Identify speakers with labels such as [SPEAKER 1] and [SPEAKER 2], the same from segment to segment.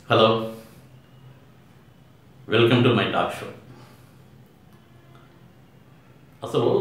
[SPEAKER 1] Hello, welcome to my talk show. అసలు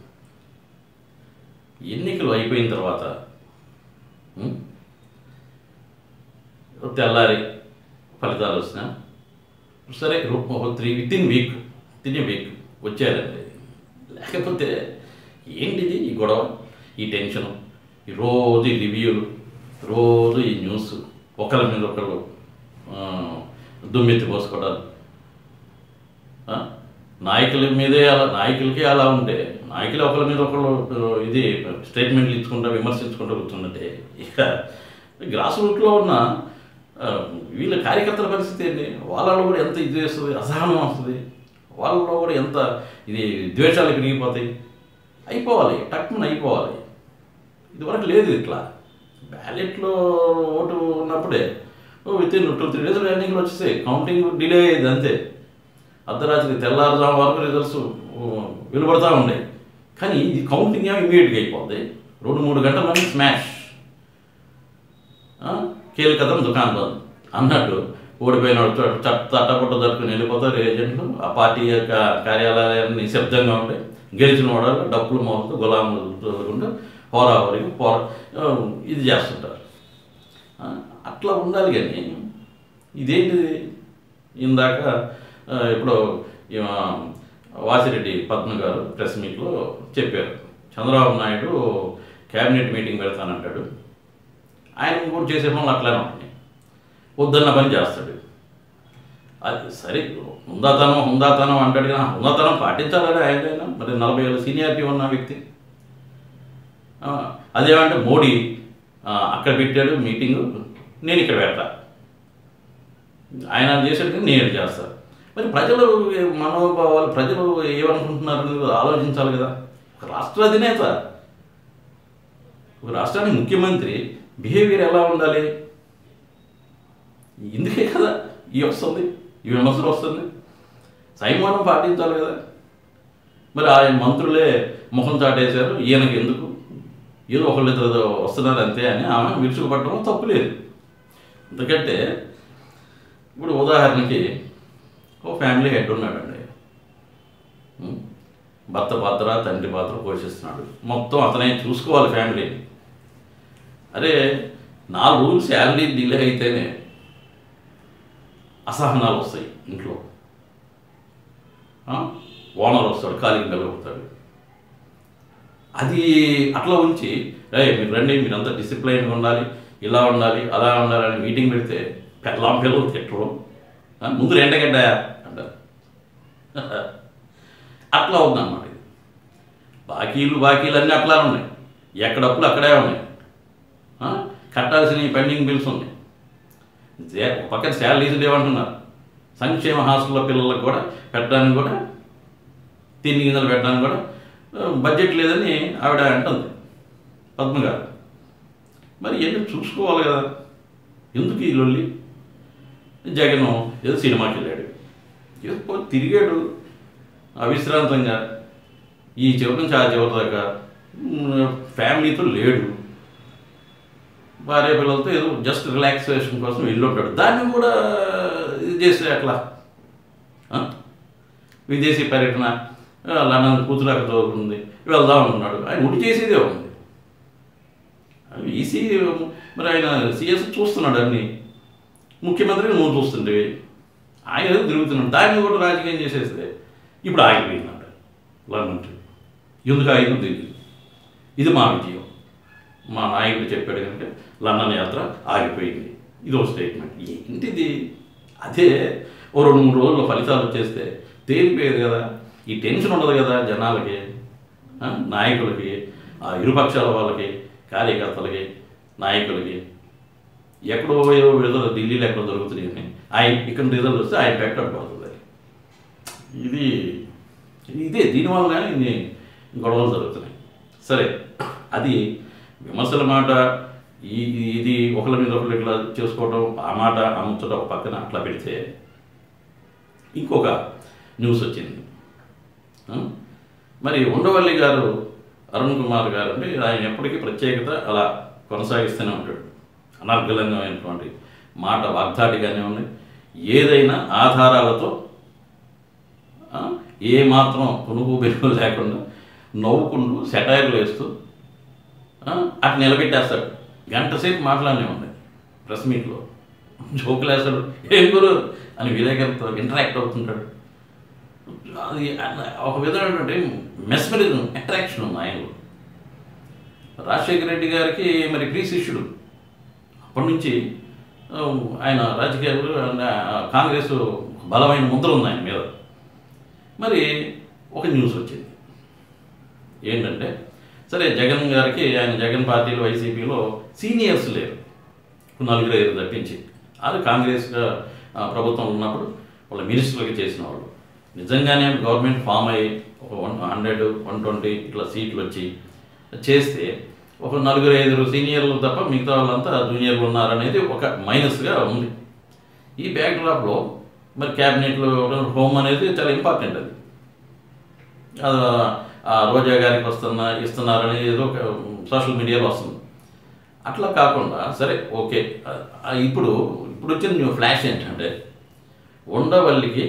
[SPEAKER 1] ఎన్నికలు అయిపోయిన తర్వాత తెల్లారి ఫలితాలు వచ్చినా సరే వితిన్ వీక్ వచ్చారండి. లేకపోతే ఏంటిది ఈ గొడవ, ఈ టెన్షను, ఈ రోజు ఈ రివ్యూలు, రోజు ఈ న్యూస్, ఒకరి మీద ఒకరు దుమ్మెత్తి పోసుకోవడాలు. నాయకుల మీదే నాయకులకే అలా ఉంటే నాయకులు ఒకరి మీద ఒకరు ఇది స్టేట్మెంట్లు ఇచ్చుకుంటా విమర్శించుకుంటూ కూర్చున్నట్టే ఇక గ్రాస్ రూట్లో ఉన్న వీళ్ళ కార్యకర్తల పరిస్థితి ఏంటి? వాళ్ళలో కూడా ఎంత ఇది వస్తుంది, అసహనం వస్తుంది, వాళ్ళలో కూడా ఎంత ఇది ద్వేషాలు పెరిగిపోతాయి. అయిపోవాలి, టక్మని అయిపోవాలి. ఇదివరకు లేదు ఇట్లా. బ్యాలెట్లో ఓటు ఉన్నప్పుడే వితిన్ 2-3 డేస్లో ఎన్నికలు వచ్చేసాయి. కౌంటింగ్ డిలే అయ్యేది అంతే. అర్ధరాత్రి తెల్లారుజాము వరకు రిజల్ట్స్ వెలువడుతూ ఉండేవి. కానీ ఇది కౌంటింగ్ ఏమో ఇమీడియట్గా అయిపోద్ది. 2-3 గంటల స్మాష్. కీలకదం దుకాణం బంద్ అన్నట్టు ఓడిపోయిన తట్టపట్ట జరుపుకుని వెళ్ళిపోతారు ఏజెంట్లు. ఆ పార్టీ యొక్క కార్యాలయాన్ని నిశ్శబ్దంగా ఉంటాయి. గెలిచిన వాడు డప్పులు మోగుతూ గులాములు చదువుకుంటూ హోరాహోరికి ఇది చేస్తుంటారు. అట్లా ఉండాలి. కానీ ఇదేంటిది? ఇందాక ఇప్పుడు వాసిరెడ్డి పద్మ గారు ప్రెస్ మీట్లో చెప్పారు, చంద్రబాబు నాయుడు క్యాబినెట్ మీటింగ్ పెడతానంటాడు. ఆయన కూడా చేసే పనులు అట్లానే ఉంటాయి. వద్దన్న పని చేస్తాడు. అది సరే, హుందాతనం అంటాడు. కానీ హుందాతనం పాటించాలని ఆయన మరి 40 ఏళ్ళ సీనియారిటీ ఉన్న వ్యక్తి. అదేమంటే మోడీ అక్కడ పెట్టాడు మీటింగు, నేను ఇక్కడ పెడతా, ఆయన చేసాడు కానీ నేను చేస్తాను. మరి ప్రజలు మనోభావాలు, ప్రజలు ఏమనుకుంటున్నారని ఆలోచించాలి కదా. ఒక రాష్ట్ర అధినేత, ఒక రాష్ట్రానికి ముఖ్యమంత్రి బిహేవియర్ ఎలా ఉండాలి? ఇందుకే కదా ఈ విమర్శలు వస్తుంది. సంయమనం పాటించాలి కదా. మరి ఆయన మంత్రులే ముఖం చాటేశారు, ఈయనకి ఎందుకు, ఏదో ఒకళ్ళిద్దరు వస్తున్నారు అంతే అని ఆమె విరుచుకుపట్టడం తప్పులేదు. ఎందుకంటే ఇప్పుడు ఉదాహరణకి ఓ ఫ్యామిలీ హెడ్ ఉన్నాడండి. భర్త పాత్ర, తండ్రి పాత్ర పోషిస్తున్నాడు. మొత్తం అతనే చూసుకోవాలి ఫ్యామిలీని. అరే 4 రోజులు శాలరీ డిలే అయితేనే అసహనాలు వస్తాయి ఇంట్లో. ఓనర్ వస్తాడు, ఖాళీకి నిలబడతాడు. అది అట్లా ఉంచి మీరు రండి, మీరంతా డిసిప్లైన్గా ఉండాలి, ఇలా ఉండాలి, అలా ఉండాలని మీటింగ్ పెడితే పిల్లలు తిట్టరు. ముందు రెండగడ్డ అంటారు. అట్లా ఉందన్నమాట. ఇది బాకీలు అన్నీ అట్లా ఉన్నాయి. ఎక్కడ అప్పులు అక్కడే ఉన్నాయి. కట్టాల్సిన పెండింగ్ బిల్స్ ఉన్నాయి. పక్కన శాలరీస్ లేవంటున్నారు. సంక్షేమ హాస్టల్లో పిల్లలకు కూడా పెట్టడానికి కూడా, తిండి గింజలు పెట్టడానికి కూడా బడ్జెట్ లేదని ఆవిడ అంటుంది పద్మ గారు. మరి ఎందుకు చూసుకోవాలి కదా. ఎందుకు ఈ లొల్లి? జగన్ ఏదో సినిమాకి వెళ్ళాడు, ఏదో తిరిగాడు అవిశ్రాంతంగా, ఈ చివరి నుంచి ఆ చివరి దాకా ఫ్యామిలీతో లేడు. భార్య పిల్లలతో ఏదో జస్ట్ రిలాక్సేషన్ కోసం వెళ్ళి ఉంటాడు. దాన్ని కూడా ఇది చేస్తే అట్లా విదేశీ పర్యటన, లండన్ కూతురు అక్కడ చదువుకుంది, వెళ్దాం అనుకున్నాడు. ఆయన ఉడి చేసేదే ఉంది. ఈసీ మరి ఆయన సిఎస్ చూస్తున్నాడు అన్నీ. ముఖ్యమంత్రిని నువ్వు చూస్తుంటే ఆయన ఏదో తిరుగుతున్నాడు. దాన్ని కూడా రాజకీయం చేసేస్తే ఇప్పుడు ఆగిపోయిందంట లండన్ ట్రిప్. ఎందుకు ఆగిందో తెలియదు. ఇది మా విజయం. మా నాయకుడు చెప్పాడు కనుక లండన్ యాత్ర ఆగిపోయింది. ఇదో స్టేట్మెంట్. ఏంటిది? అదే ఓ 2-3 రోజుల్లో ఫలితాలు వచ్చేస్తే తేలిపోయేది కదా. ఈ టెన్షన్ ఉండదు కదా జనాలకి, నాయకులకి, ఇరుపక్షాల వాళ్ళకి, కార్యకర్తలకి, నాయకులకి. ఎక్కడో విడుదల ఢిల్లీలో ఎక్కడో దొరుకుతున్నాయి. ఆయన ఇక్కడ రిజల్ట్ వస్తే ఆయన పెట్టడం పడుతుంది. ఇదే దీనివల్ల ఇన్ని గొడవలు జరుగుతున్నాయి. సరే, అది విమర్శల మాట. ఇది ఒకరి మీద ఒకరు ఇట్లా చేసుకోవడం, ఆ మాట అమ్ముచడం ఒక పక్కన అట్లా పెడితే ఇంకొక న్యూస్ వచ్చింది. మరి ఉండవల్లి గారు, అరుణ్ కుమార్ గారు అంటే ఆయన ఎప్పటికీ ప్రత్యేకత అలా కొనసాగిస్తూనే ఉంటాడు. అనర్గళంగా మాట వాగ్దాటిగానే ఉంది. ఏదైనా ఆధారాలతో ఏమాత్రం పునుగు బెరుగు లేకుండా నవ్వుకుంటూ సెటైర్లు వేస్తూ అటు నిలబెట్టేస్తాడు. గంట సేపు మాట్లాడనే ఉంది ప్రెస్ మీట్లో, జోకులు వేస్తాడు, ఏం గురు అని విలేకరులతో ఇంటరాక్ట్ అవుతుంటాడు. అది ఒక విధమైనటువంటి మెస్మరిజం, అట్రాక్షన్ ఉంది ఆయనలో. రాజశేఖర రెడ్డి గారికి మరి ప్రీ శిష్యుడు. అప్పటి నుంచి ఆయన రాజకీయాలు, కాంగ్రెస్ బలమైన ముద్ర ఉంది ఆయన మీద. మరి ఒక న్యూస్ వచ్చింది ఏంటంటే, సరే జగన్ గారికి, ఆయన జగన్ పార్టీలో వైసీపీలో సీనియర్స్ లేరు, 4-5 తప్పించి. అది కాంగ్రెస్గా ప్రభుత్వం ఉన్నప్పుడు వాళ్ళ మినిస్టర్లకి చేసిన వాళ్ళు. నిజంగానే గవర్నమెంట్ ఫామ్ అయ్యి ఒక 100-120 ఇట్లా సీట్లు వచ్చి చేస్తే ఒక 4-5 సీనియర్లు తప్ప మిగతా వాళ్ళంతా జూనియర్లు ఉన్నారనేది ఒక మైనస్గా ఉంది. ఈ బ్యాక్డ్రాప్లో మరి క్యాబినెట్లో హోమ్ అనేది చాలా ఇంపార్టెంట్. అది రోజా గారికి ఇస్తున్నారనేది ఏదో సోషల్ మీడియాలో వస్తుంది. అట్లా కాకుండా సరే ఓకే, ఇప్పుడు వచ్చిన న్యూ ఫ్లాష్ ఏంటంటే, ఉండవల్లికి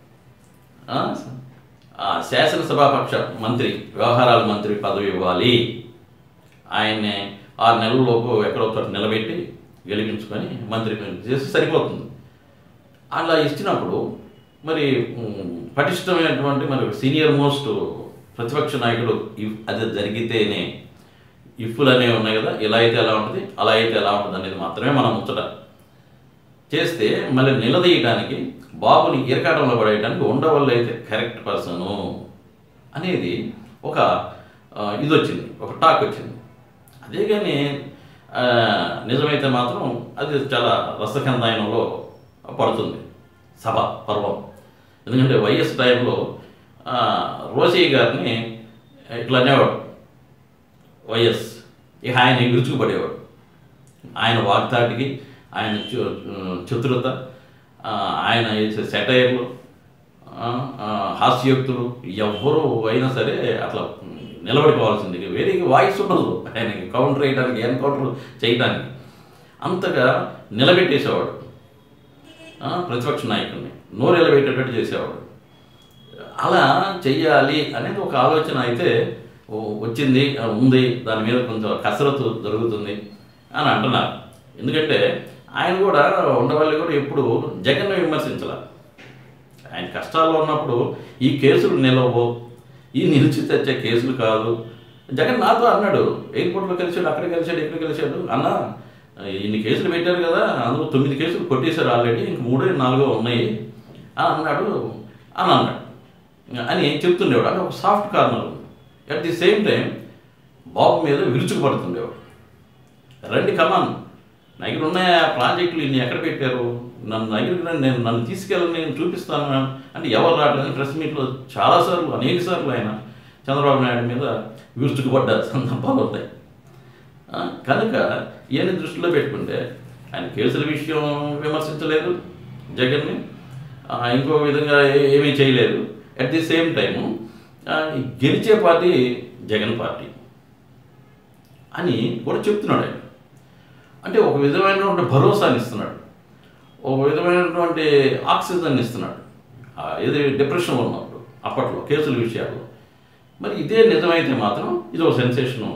[SPEAKER 1] శాసనసభాపక్ష మంత్రి, వ్యవహారాల మంత్రి పదవి ఇవ్వాలి, ఆయన్ని 6 నెలలలోపు ఎక్కడో చోట నిలబెట్టి గెలిపించుకొని మంత్రి చేస్తే సరిపోతుంది. అలా ఇచ్చినప్పుడు మరి పటిష్టమైనటువంటి మరి సీనియర్ మోస్ట్ ప్రతిపక్ష నాయకుడు అది జరిగితేనే, ఇఫ్లు అనేవి ఉన్నాయి కదా, ఇలా అయితే ఎలా ఉంటుంది, అలా అయితే ఎలా ఉంటుంది అనేది మాత్రమే మనం ముచ్చట చేస్తే, మళ్ళీ నిలదీయడానికి, బాబుని ఇరకాటంలో పడేయడానికి ఉండవల్లి అయితే కరెక్ట్ పర్సను అనేది ఒక ఇది వచ్చింది, ఒక టాక్ వచ్చింది. అదే కానీ నిజమైతే మాత్రం అది చాలా రసకందాయనంలో పడుతుంది సభ పర్వం. ఎందుకంటే వైఎస్ టైంలో రోసయ్య గారిని ఇట్లా అనేవాడు వైఎస్, ఇక ఆయన విరుచుకుపడేవాడు. ఆయన వాగ్దాటికి, ఆయన చతురత, ఆయన వేసే సెటైర్లు, హాస్యోక్తులు, ఎవ్వరూ అయినా సరే అట్లా నిలబడిపోవాల్సింది. వేరే వాయిస్ ఉండదు ఆయనకి కౌంటర్ వేయడానికి, ఎన్కౌంటర్ చేయడానికి. అంతగా నిలబెట్టేసేవాడు ప్రతిపక్ష నాయకుడిని, నోరు నిలబెట్టేటట్టు చేసేవాడు. అలా చెయ్యాలి అనేది ఒక ఆలోచన అయితే వచ్చింది, ఉంది, దాని మీద కొంచెం కసరత్తు జరుగుతుంది అని అంటున్నారు. ఎందుకంటే ఆయన కూడా, ఉండవల్లి కూడా ఎప్పుడు జగన్ను విమర్శించాల. ఆయన కష్టాల్లో ఉన్నప్పుడు ఈ కేసులు నిలవవు, ఈ నిలిచి తెచ్చే కేసులు కాదు. జగన్ నాతో అన్నాడు, ఎయిర్పోర్ట్లో కలిసాడు, అక్కడ కలిసాడు, ఇక్కడ కలిసాడు, అన్న ఇన్ని కేసులు పెట్టారు కదా, అందులో 9 కేసులు కొట్టేశారు ఆల్రెడీ, ఇంక 3-4 ఉన్నాయి అని అన్నాడు అని చెప్తుండేవాడు. అంటే ఒక soft corner. At the same time Babu మీద విరుచుకుపడుతుండేవాడు. రండి కమాన్, నా దగ్గర ఉన్నాయా ప్రాజెక్టులు, ఇన్ని ఎక్కడ పెట్టారు, నన్ను తీసుకెళ్ళని, నేను చూపిస్తాను అంటే ఎవరు రావట్లేదు. ప్రెస్ మీట్లో చాలాసార్లు, అనేక సార్లు ఆయన చంద్రబాబు నాయుడు మీద విరుచుకుపడ్డ సందర్భాలు ఉంటాయి. కనుక ఇవన్నీ దృష్టిలో పెట్టుకుంటే ఆయన కేసుల విషయం విమర్శించలేదు జగన్ని, ఇంకో విధంగా ఏమీ చేయలేదు. అట్ ది సేమ్ టైము గెలిచే పార్టీ జగన్ పార్టీ అని కూడా చెప్తున్నాడు ఆయన. అంటే ఒక విధమైనటువంటి భరోసాని ఇస్తున్నాడు, ఒక విధమైనటువంటి ఆక్సిజన్ ఇస్తున్నాడు. ఏది డిప్రెషన్లో ఉన్నప్పుడు అప్పట్లో కేసుల విషయాల్లో. మరి ఇదే నిజమైతే మాత్రం ఇది ఒక సెన్సేషను,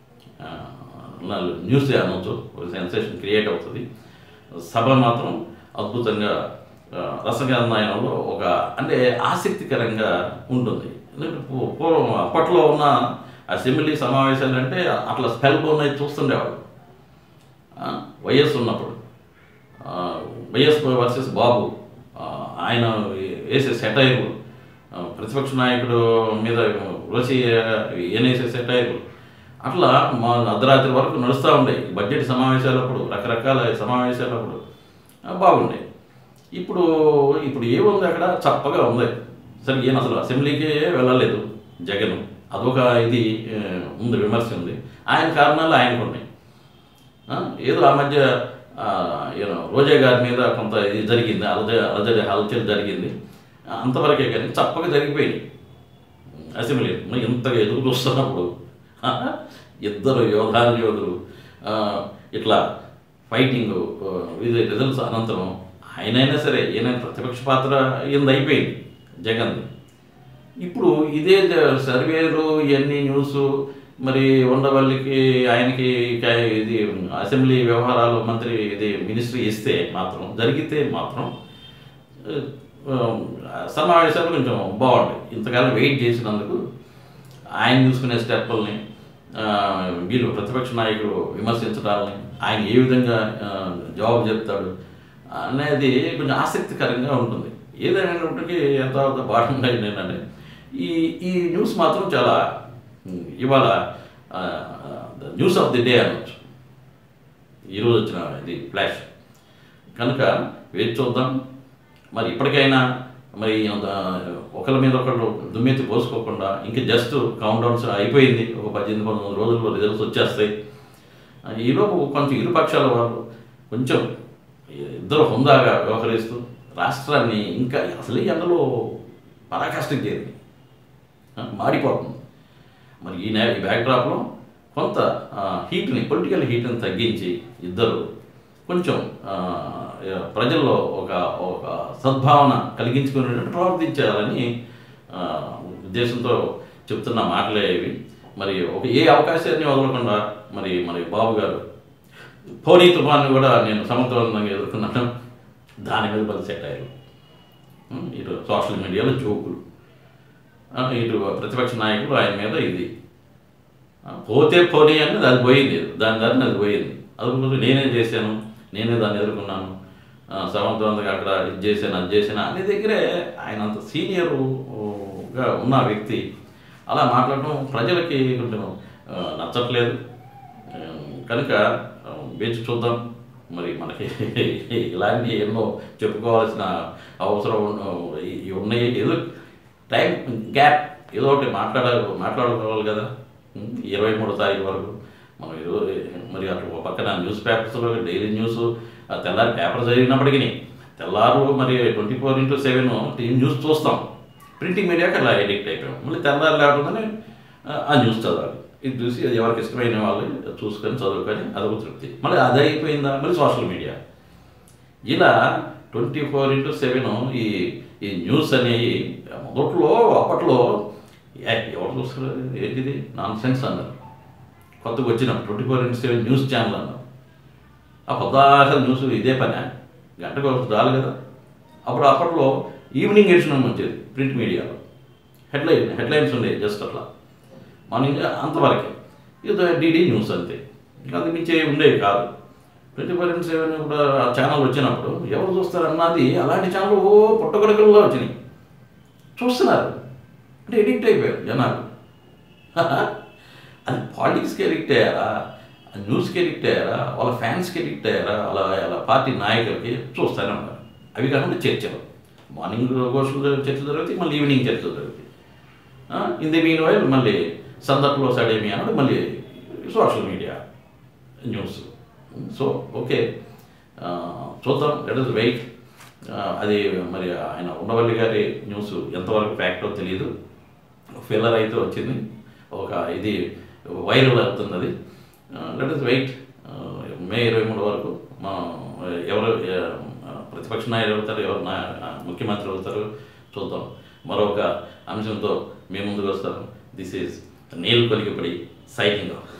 [SPEAKER 1] న్యూస్ అనవచ్చు, ఒక సెన్సేషన్ క్రియేట్ అవుతుంది. సభ మాత్రం అద్భుతంగా రసగంధాయనంలో ఒక అంటే ఆసక్తికరంగా ఉంటుంది. పూర్వం అప్పట్లో ఉన్న అసెంబ్లీ సమావేశాలు అంటే అట్లా స్పెల్ బోన్ అయితే చూస్తుండేవాడు. వైఎస్ ఉన్నప్పుడు వైఎస్ వర్సెస్ బాబు, ఆయన వేసే సెటైర్లు, ప్రతిపక్ష నాయకుడు మీద రోసి ఏనేసే సెటైర్లు, అట్లా మా అర్ధరాత్రి వరకు నడుస్తూ ఉండేవి. బడ్జెట్ సమావేశాలప్పుడు, రకరకాల సమావేశాలప్పుడు బాగుండే. ఇప్పుడు ఏముంది అక్కడ, చప్పగా ఉంది. సరే ఈయన అసలు అసెంబ్లీకే వెళ్ళలేదు జగన్, అదొక ఇది ఉంది, విమర్శ ఉంది. ఆయన కారణాలు ఆయనకు ఉన్నాయి. ఏదో ఆ మధ్య రోజా గారి మీద కొంత ఇది జరిగింది, అలజడి హల్చల్ జరిగింది, అంతవరకే. కానీ చప్పగా జరిగిపోయింది అసెంబ్లీ. ఇంతగా ఎదురు చూస్తున్నప్పుడు ఇద్దరు యోధులు ఇట్లా ఫైటింగ్ ఇది రిజల్ట్స్ అనంతరం ఆయనైనా సరే ఈయన ప్రతిపక్ష పాత్ర ఈయనది అయిపోయింది జగన్ది. ఇప్పుడు ఇదే సర్వేలు ఇవన్నీ న్యూస్ మరి ఉండవల్లికి ఆయనకి ఇది అసెంబ్లీ వ్యవహారాలు మంత్రి ఇది మినిస్ట్రీ ఇస్తే మాత్రం జరిగితే మాత్రం సమావేశాలు కొంచెం బాగుంటాయి. ఇంతకాలం వెయిట్ చేసినందుకు ఆయన చూసుకునే స్టెప్పుల్ని వీళ్ళు ప్రతిపక్ష నాయకులు విమర్శించడాలని ఆయన ఏ విధంగా జవాబు చెప్తాడు అనేది కొంచెం ఆసక్తికరంగా ఉంటుంది. ఏదైనప్పటికీ ఎంత బాటంగా ఏంటంటే ఈ న్యూస్ మాత్రం చాలా ఇవాళ న్యూస్ ఆఫ్ ది డే అనొచ్చు ఈరోజు వచ్చిన ఇది ఫ్లాష్. కనుక వేచి చూద్దాం. మరి ఇప్పటికైనా మరి ఒకరి మీద ఒకళ్ళు దుమ్మెత్తి పోసుకోకుండా ఇంకా జస్ట్ కౌంట్ డౌన్స్ అయిపోయింది, ఒక 18-19 రోజుల్లో రిజల్ట్స్ వచ్చేస్తాయి. ఈలోపు కొంచెం ఇరుపక్షాల వాళ్ళు కొంచెం ఇద్దరు హుందాగా వ్యవహరిస్తూ రాష్ట్రాన్ని ఇంకా అసలు ఎండలో పరాకాష్ఠం చేరింది, మాడిపోతుంది. మరి ఈ బ్యాక్డ్రాప్లో కొంత హీట్ని పొలిటికల్ హీట్ని తగ్గించి ఇద్దరు కొంచెం ప్రజల్లో ఒక సద్భావన కలిగించుకునేటట్టు ప్రవర్తించాలని ఉద్దేశంతో చెప్తున్న మాటలే ఇవి. మరి ఏ అవకాశాన్ని వదలకుండా మరి బాబు గారు ఫోనీ తుఫాన్ని కూడా నేను సమర్థవంతంగా ఎదుర్కొన్నాను. దాని మీద 10 సెటైర్లు, ఇటు సోషల్ మీడియాలో జోకులు, ఇటు ప్రతిపక్ష నాయకులు ఆయన మీద ఇది పోతే పోనీ అనేది అది పోయింది, దాని అది పోయింది. అది నేనే చేశాను, నేనే దాన్ని ఎదుర్కొన్నాను, సమర్థవంతంగా అక్కడ ఇది చేశాను అది చేశాను అనే దగ్గరే ఆయన అంత సీనియర్గా ఉన్న వ్యక్తి అలా మాట్లాడడం ప్రజలకి కొంచెం నచ్చట్లేదు. కనుక వేచి చూద్దాం. మరి మనకి ఇలాంటి ఎన్నో చెప్పుకోవాల్సిన అవసరం ఉన్నాయి. ఏదో టైం గ్యాప్ ఏదో ఒకటి మాట్లాడుకోవాలి కదా. 23వ తారీఖు వరకు మనం మరి అటు పక్కన న్యూస్ పేపర్స్లో డైలీ న్యూస్ తెల్లారి పేపర్ చదివినప్పటికీ తెల్లారు మరి 24/7 న్యూస్ చూస్తాం. ప్రింటింగ్ మీడియాకి అలా ఎడిక్ట్ అయిపోయాం. మళ్ళీ తెల్లారి లేకుండానే ఆ న్యూస్ చదవాలి. ఇది చూసి అది ఎవరికి ఇష్టమైన వాళ్ళు చూసుకొని చదువుకొని అదొక తృప్తి. మళ్ళీ అది అయిపోయిందా మళ్ళీ సోషల్ మీడియా. ఇలా 24/7 ఈ న్యూస్ అనేవి అప్పట్లో ఎవరు చూస్తారు, ఏంటిది నాన్ సెన్స్ అన్నారు. కొత్తగా వచ్చినప్పుడు 24/7 న్యూస్ ఛానల్ అన్నారు. ఆ పొద్దాసలు న్యూస్ ఇదే పని, గంటకు ఒకటి చాలు కదా. అప్పట్లో ఈవినింగ్ ఎడిషన్ వచ్చేది ప్రింట్ మీడియాలో, హెడ్లైన్స్ ఉండేవి జస్ట్ అట్లా మార్నింగ్ అంతవరకే. ఇది డిడి న్యూస్ అంతే, ఇంకా అది మించి ఉండేవి కాదు. 24/7 కూడా ఆ ఛానల్ వచ్చినప్పుడు ఎవరు చూస్తారన్నది అలాంటి ఛానల్ పుట్టగొడకల్లో వచ్చినాయి. చూస్తున్నారు అంటే ఎడిక్ట్ అయిపోయారు జనాలు. అది పాలిటిక్స్కి ఎడిక్ట్ అయ్యారా, న్యూస్కి ఎడిక్ట్ అయ్యారా, వాళ్ళ ఫ్యాన్స్కి ఎడిక్ట్ అయ్యారా, అలా పార్టీ నాయకులకి చూస్తూనే ఉన్నారు. అవి కాకుండా చర్చలు, మార్నింగ్ గోష్ఠులు చర్చలు జరుగుతాయి, మళ్ళీ ఈవినింగ్ చర్చలు జరుగుతాయి. ఇన్ ది మీన్ వైల్ మళ్ళీ సందర్భంలో సడేమి అన్నాడు మళ్ళీ social media news. So okay, చూద్దాం, లెట్ us వెయిట్. అది మరి ఆయన ఉండవల్లి గారి న్యూస్ ఎంతవరకు ఫ్యాక్టో తెలియదు. ఫిల్లర్ అయితే వచ్చింది, ఒక ఇది వైరల్ అవుతుంది. అది లెట్ us వెయిట్. మే 23 వరకు ఎవరు ప్రతిపక్ష నాయకులు అవుతారు, ఎవరు ముఖ్యమంత్రి అవుతారు చూద్దాం. మరొక అంశంతో మీ ముందుకు వస్తాను. దిస్ ఈజ్ నీల్ కొలిగిపడి సైనింగ్ ఆఫ్.